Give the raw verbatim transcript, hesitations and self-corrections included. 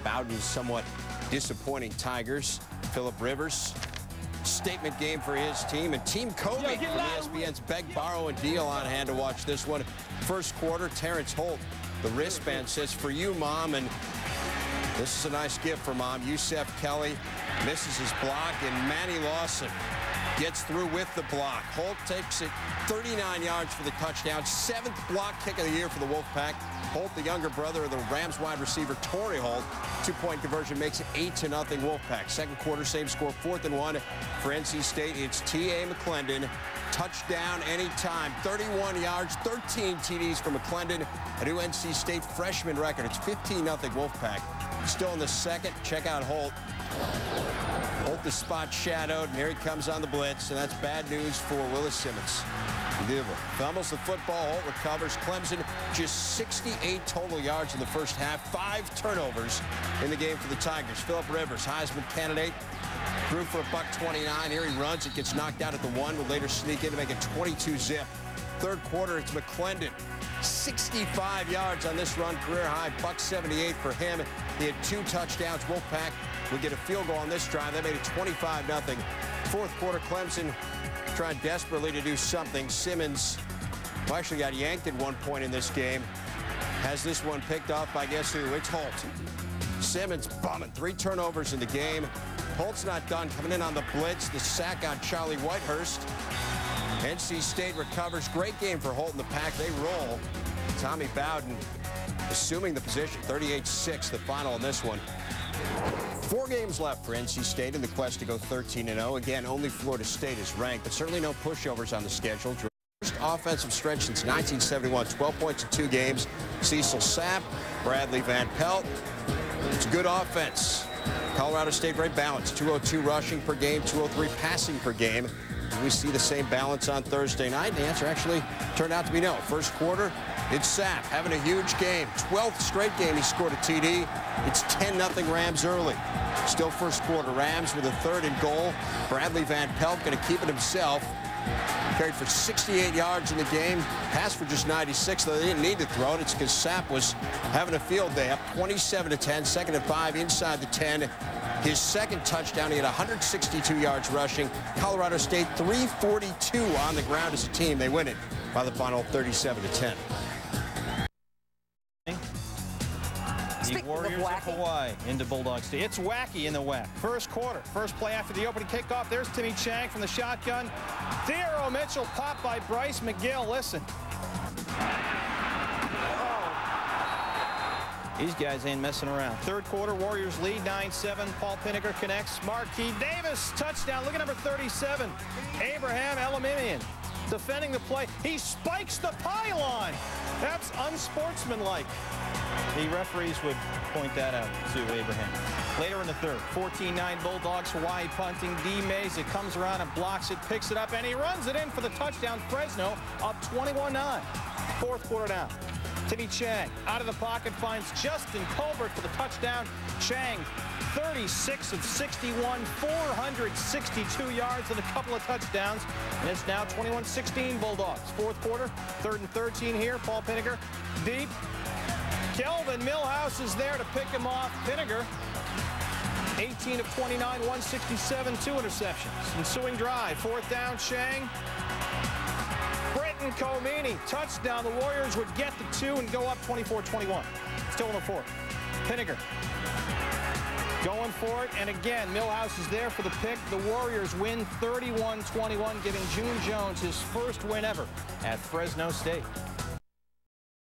Bowden's somewhat disappointing Tigers. Phillip Rivers, statement game for his team. And Team Kobe from E S P N's Beg, Borrow, and Deal on hand to watch this one. First quarter, Terrence Holt, the wristband, says, "For you, Mom." And this is a nice gift for Mom. Yusef Kelly misses his block, and Manny Lawson gets through with the block. Holt takes it thirty-nine yards for the touchdown. Seventh block kick of the year for the Wolfpack. Holt, the younger brother of the Rams wide receiver Torrey Holt. Two-point conversion makes it eight to nothing Wolfpack. Second quarter, same score, fourth and one for N C State. It's T A McClendon. Touchdown anytime. thirty-one yards, thirteen T Ds for McClendon. A new N C State freshman record. It's fifteen nothing Wolfpack. Still in the second. Check out Holt. Holt the spot shadowed, and here he comes on the blitz, and that's bad news for Willis Simmons. Fumbles the football. Holt recovers. Clemson just sixty-eight total yards in the first half. Five turnovers in the game for the Tigers. Phillip Rivers, Heisman candidate, threw for a buck twenty-nine. Here he runs. It gets knocked out at the one. Will later sneak in to make it twenty-two zip. Third quarter, it's McClendon. sixty-five yards on this run, career high, buck seventy-eight for him. He had two touchdowns. Wolfpack would get a field goal on this drive. That made it twenty-five nothing. Fourth quarter, Clemson trying desperately to do something. Simmons, who actually got yanked at one point in this game, has this one picked off by guess who? It's Holt. Simmons bumming. Three turnovers in the game. Holt's not done. Coming in on the blitz. The sack on Charlie Whitehurst. N C State recovers. Great game for Holt in the pack. They roll. Tommy Bowden assuming the position. thirty-eight six the final in this one. Four games left for N C State in the quest to go thirteen and oh. Again, only Florida State is ranked, but certainly no pushovers on the schedule. First offensive stretch since nineteen seventy-one. twelve points in two games. Cecil Sapp, Bradley Van Pelt. It's good offense. Colorado State very balanced. two oh two rushing per game, two oh three passing per game. Do we see the same balance on Thursday night? The answer actually turned out to be no. First quarter, it's Sapp having a huge game. twelfth straight game he scored a T D. It's ten nothing Rams early. Still first quarter. Rams with a third and goal. Bradley Van Pelt going to keep it himself. Carried for sixty-eight yards in the game. Passed for just ninety-six, though they didn't need to throw it. It's because Sapp was having a field day. Up twenty-seven to ten. Second and five inside the ten. His second touchdown, he had one hundred sixty-two yards rushing. Colorado State three forty-two on the ground as a team. They win it by the final thirty-seven to ten. The Warriors of Hawaii into Bulldog State. It's wacky in the W A C. First quarter, first play after the opening kickoff. There's Timmy Chang from the shotgun. Theodore Mitchell popped by Bryce McGill. Listen. These guys ain't messing around. Third quarter, Warriors lead nine seven. Paul Pinniger connects. Marquis Davis, touchdown. Look at number thirty-seven. Abraham Elamimian defending the play. He spikes the pylon. That's unsportsmanlike. The referees would point that out to Abraham. Later in the third, fourteen nine Bulldogs. Hawaii punting. D. Mays, it comes around and blocks it, picks it up, and he runs it in for the touchdown. Fresno up twenty-one nine. Fourth quarter down. Timmy Chang out of the pocket finds Justin Colbert for the touchdown. Chang, thirty-six of sixty-one, four hundred sixty-two yards and a couple of touchdowns. And it's now twenty-one sixteen Bulldogs. Fourth quarter, third and thirteen here. Paul Pinniger deep. Kelvin Millhouse is there to pick him off. Pinniger, eighteen of twenty-nine, one sixty-seven, two interceptions. Ensuing drive, fourth down, Chang. Britton Comini, touchdown. The Warriors would get the two and go up twenty-four twenty-one. Still in the fourth. Pinniger going for it, and again, Millhouse is there for the pick. The Warriors win thirty-one twenty-one, giving June Jones his first win ever at Fresno State.